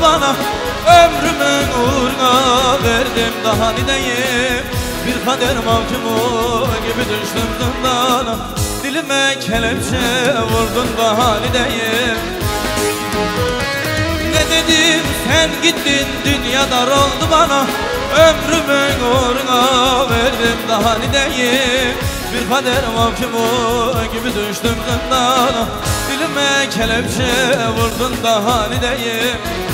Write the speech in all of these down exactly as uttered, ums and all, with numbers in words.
bana. Ömrümün uğruna verdim daha ne diyeyim. Bir kader mahkumu gibi düştüm zindana. Dilime kelepçe vurdun daha ne diyeyim. Ne dedim sen gittin dünya dar oldu bana. Ömrümün uğruna verdim daha ne diyeyim. Bir kader mahkumu gibi düştüm zindana. Dilime kelepçe vurdun daha ne diyeyim.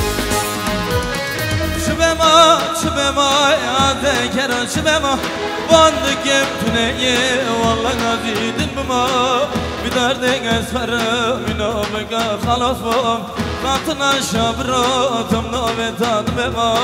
Çübema, çübema, ya dekera çübema. Vandık yem tüneyi, vallahi azidin buma. Bir derdin esferim, inamika halas bom. Katına şabratım, nave tadı bema.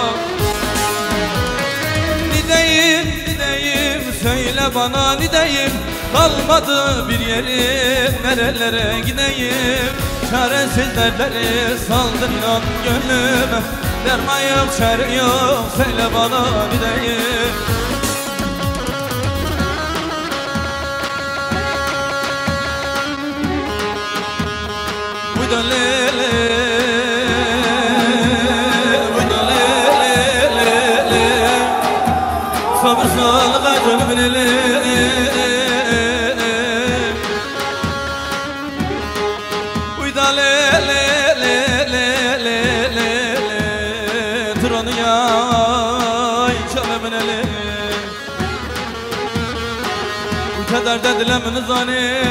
Nideyim, nideyim, söyle bana nideyim. Kalmadı bir yerim, nerelere gideyim. Çaresiz dertleri saldın inan gönlüme. Derman yok, çare yok, söyle bana nideyim. Uyda lele, uyda lele, lele. Sabır sağlığa canım lele. Uyda lele, lele, lele. Tıranı yay, çalımın ele. Bu kadar da dilemin zani.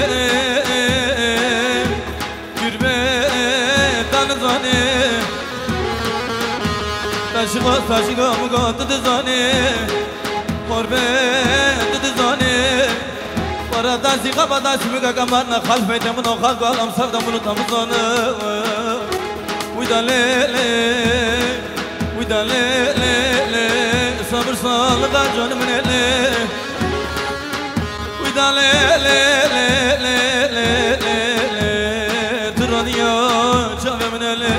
Taşıma taşıma mugatı dizane. Korbe dizane. Parada zika bada sümüga kamarna kalfeyde bunu kalk alam savda bunu tamuzanı. Uyda lele, uyda lele. Sabır sağlığa canımın ele. Uyda lele, lele, lele. Tıranıya çavemin ele.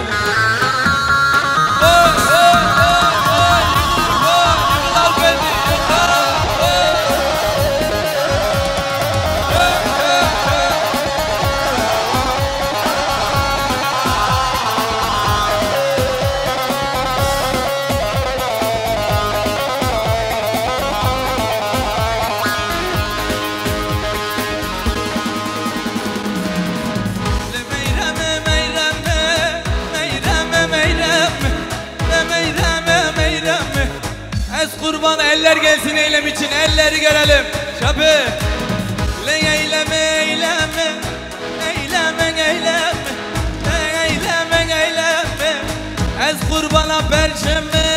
Kurban eller gelsin eylem için, elleri görelim. Şapı. Le eyleme eyleme, eyleme eyleme, eyleme eyleme. Ez kurbana perşembe.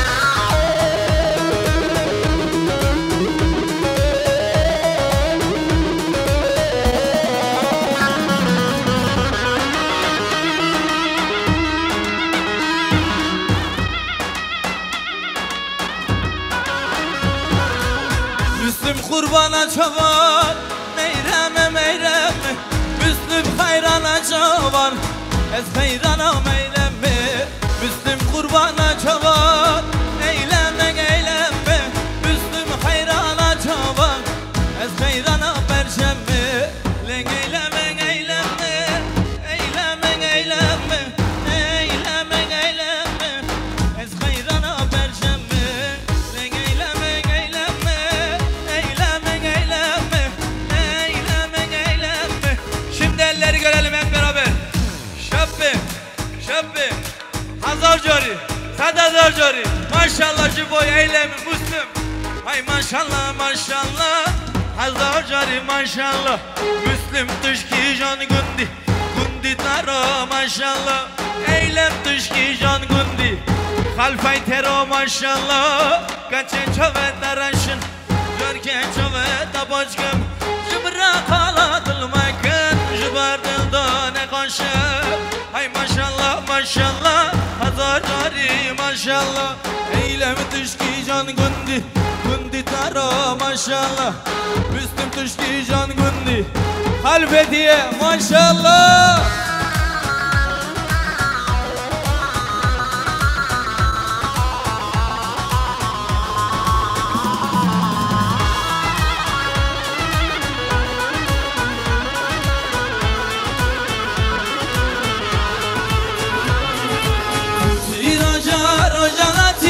Kurbana çoban, meyreme meyreme. Müslüm hayrana çoban, ez hayrana meyreme. Müslüm kurbana çoban, eyleme eyleme. Müslüm hayrana çoban, ez hayrana perşembe. Le eyleme eyleme, eyleme eyleme, eyleme eyleme. Ez hayrana perşembe. Le eyleme eyleme. Elleri görelim hep beraber. Şappi, şappi. Hazar cari, sadazar cari. Maşallah ciboy eylemi Müslüm. Hay maşallah maşallah. Hazar cari maşallah. Müslüm tışki can gundi. Gundi taro maşallah. Eylem tışki can gundi. Halfay tero maşallah. Kaçen çöve daraşın. Görken çöve tabaçkım. Cıbra kaladılmakın. Jibardılda ne konşu. Hay maşallah maşallah. Hazar cari maşallah. Eylemi tışki can gundi. Gundi taro maşallah. Müslüm tışki can gundi. Halfetiye maşallah.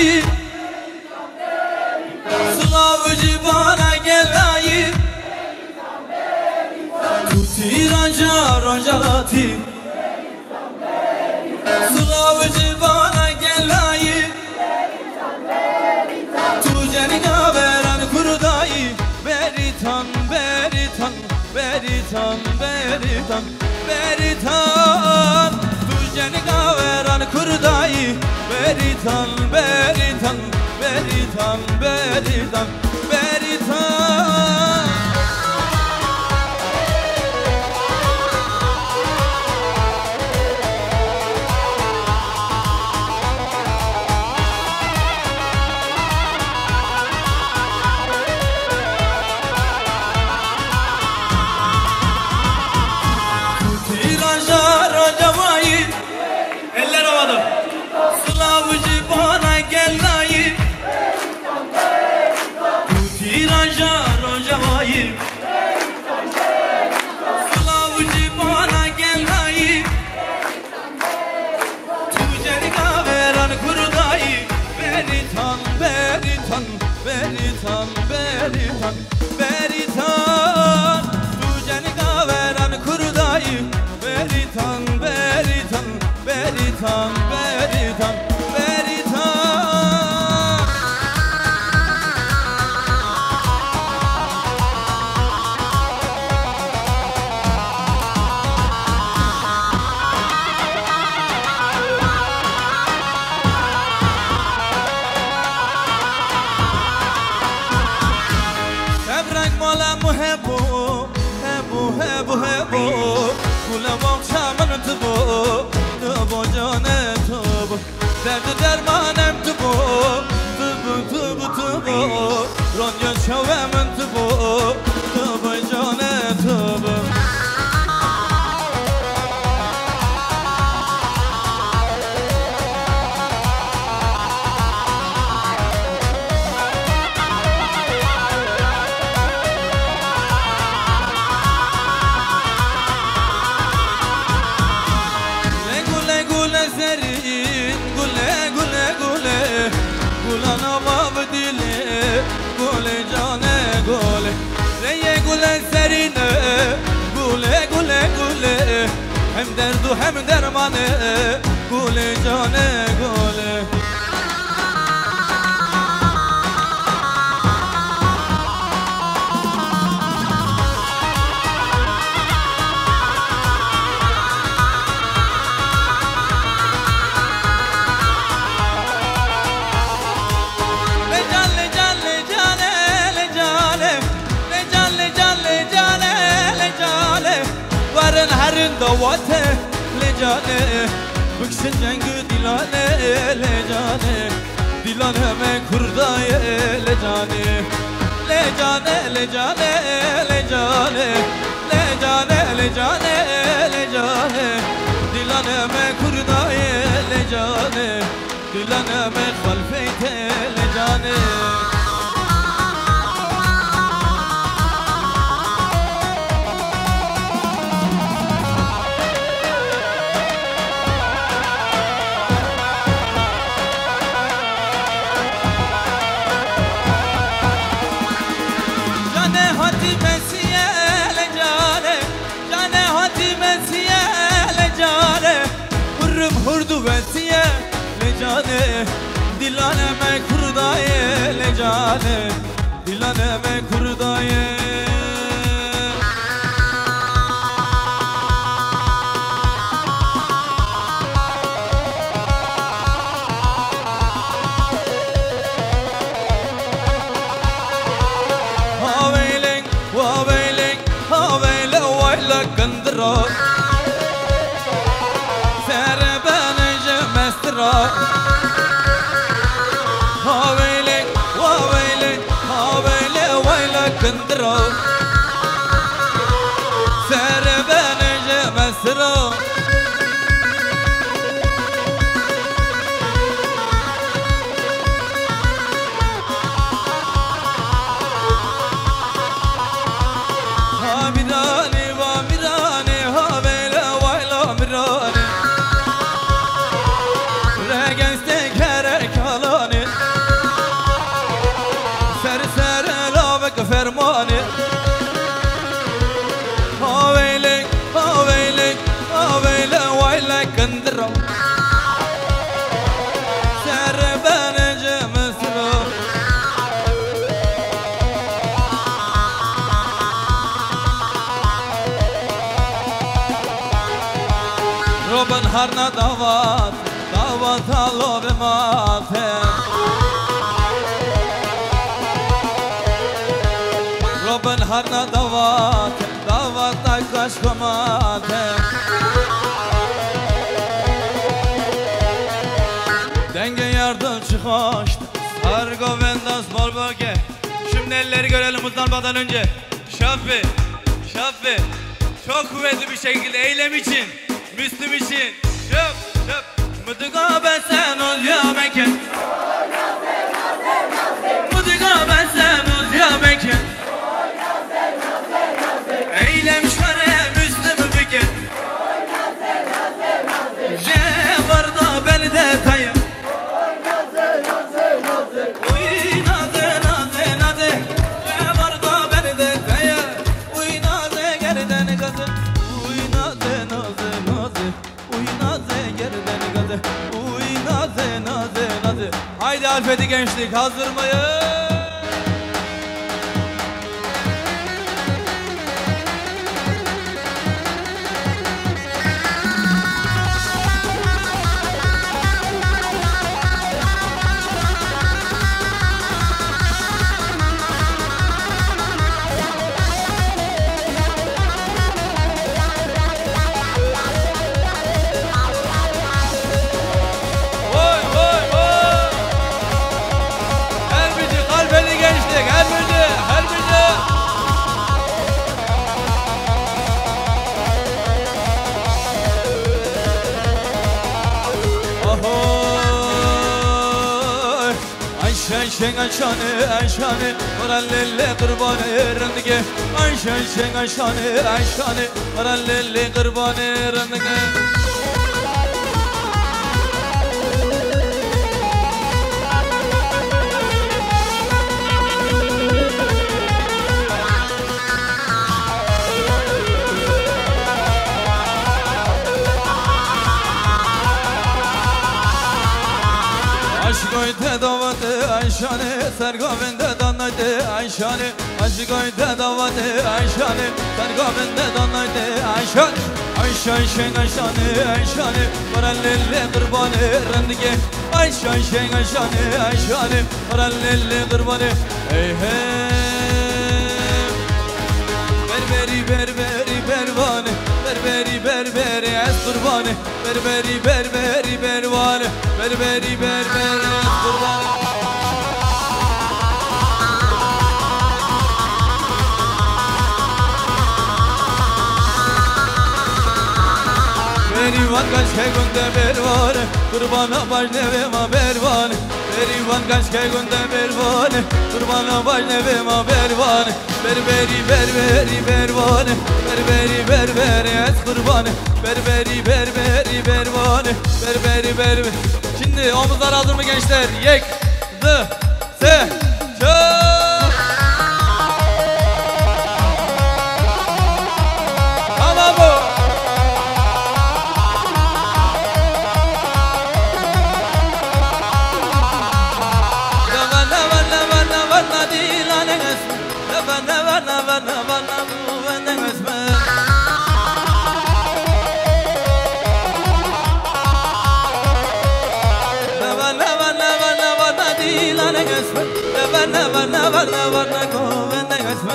گلایی سلاو جیبانا گلایی تو تیرانجا رانجاتی سلاو جیبانا گلایی تو جنگا بران کردایی بریتان بریتان بریتان بریتان بریتان تو جنگا بران کردایی بریتان بریتان بریتان بریتان بریتان Beritan, beritan, beritan Tu caniga veren kurdayı Beritan, beritan, beritan, beritan, beritan هبو هبو هبو هبو گل باغچه‌من تو بو تو با جان تو بو درد درمانم تو بو تو بو تو بو تو بو رانجا شومن تو بو تو با جان تو بو هم درد و هم درمانه گل جانه گله هرن دواته لجانه بکشن جنگ دیلانه لجانه دیلانه من کردای لجانه لجانه لجانه لجانه لجانه لجانه لجانه دیلانه من کردای لجانه دیلانه من خلفیت لجانه لجانه دیلانه من کردایه لجانه دیلانه من کردایه هاویلنگ هاویلنگ هاویل وایلا کندرا هاويلك هاويلك هاويلك ويلك كندرا harna davat davat alo be mate Robin harna davat davat ay kaşkamate Denge yardım çıkaştı Sargo vendas bol bölge Şimdi elleri görelim uzanmadan önce Şafi, Şafi Çok kuvvetli bir şekilde eylem için Müslüm için Şöp, şöp Mıdıka ben sen ol ya meken Mıdıka ben sen ol ya meken Eylem şare Müslüm biken Je var da beni de tayı Haydi Alfedi gençlik hazır mıyız? Ayşen ayşane ayşane Varallelle kırbanı rındıge Ayşen ayşane ayşane Varallelle kırbanı rındıge Aşk oyte davatı ayşane Sergavende danaydı ayşane Aşk oyte davatı ayşane Sergavende danaydı ayşane Ayşan şen ayşane ayşane Varallelle kırbanı rındıge Ayşan şen ayşane ayşane Varallelle kırbanı Hey hey Berberi berberi bervane Berberi berberi ez kurbanı Berberi berberi bervane Berberi berberi ez kurbanı Berivan kaç kegunde bervane Kurbana baş nevema bervane Berivan kaç kegunde bervane Kurbana baş nevema bervane Berberi berberi bervane Berberi berberi ez kurbanı Berberi berberi bervane Berberi berberi Şimdi omuzlar hazır mı gençler? Yek, dı, se, çöp Tamam bu Davana vana vana vana dilane esme Davana vana vana vana bu vana esme Varna varna varna varna govende esme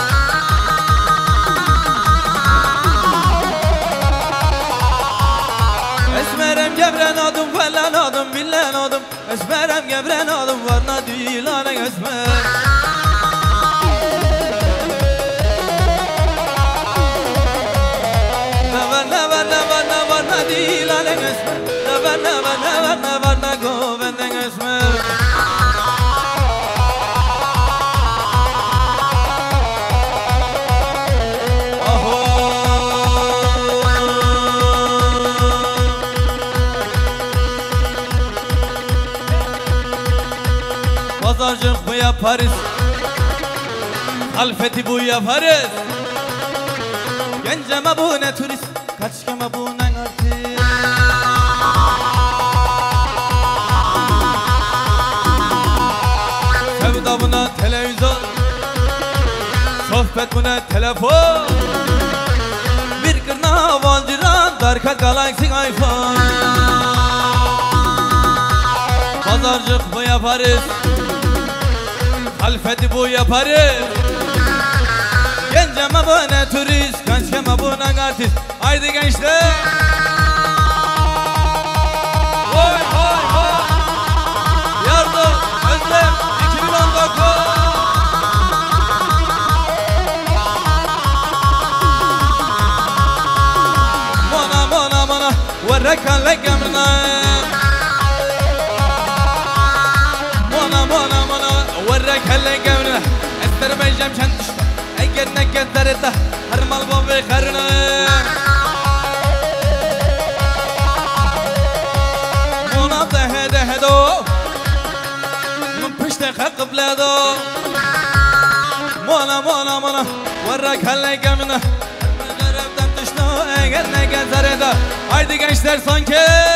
Esmerem gebren adım falan adım billen adım Esmerem gebren adım varna dilane esme Varna varna varna varna dilane esme Varna varna varna varna govende esme Pazarcık bu yaparız Alfeti bu yaparız Genceme bu ne turist Kaçkeme bu ne artist Sevda buna televizyon Sohbet buna telefon Bir kırna valdiran marka Galaxy iPhone. Pazarcık bu yaparız, Halfeti bu yaparız. Genceme bu ne turist, gençkeme bu ne artist. Haydi gençler. Vay vay vay. Yardım, Özlem, iki bin on dokuz. Mona mona mona, وركن لك امرنا. Mona mona mona, وركن لك امرنا. استر بيجام شندش. اگر نکدر ده هر مال با بخرنا. مونا ده ده دو من پشت قبل دو. مونا مونا مونا ورک هل گمنا. رفتم تشنو اگر نکدر ده. haydi gençler sanki.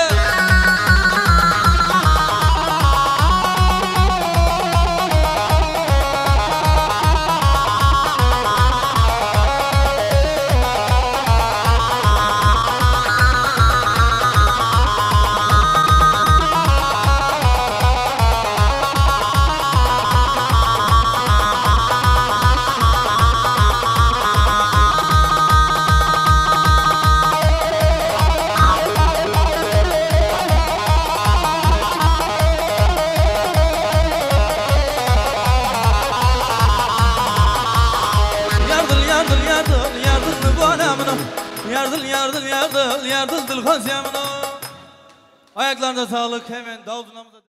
Yardım yardım yardım yardım Dılgaz yamına. Ayaklarına sağlık, hemen davulunamıza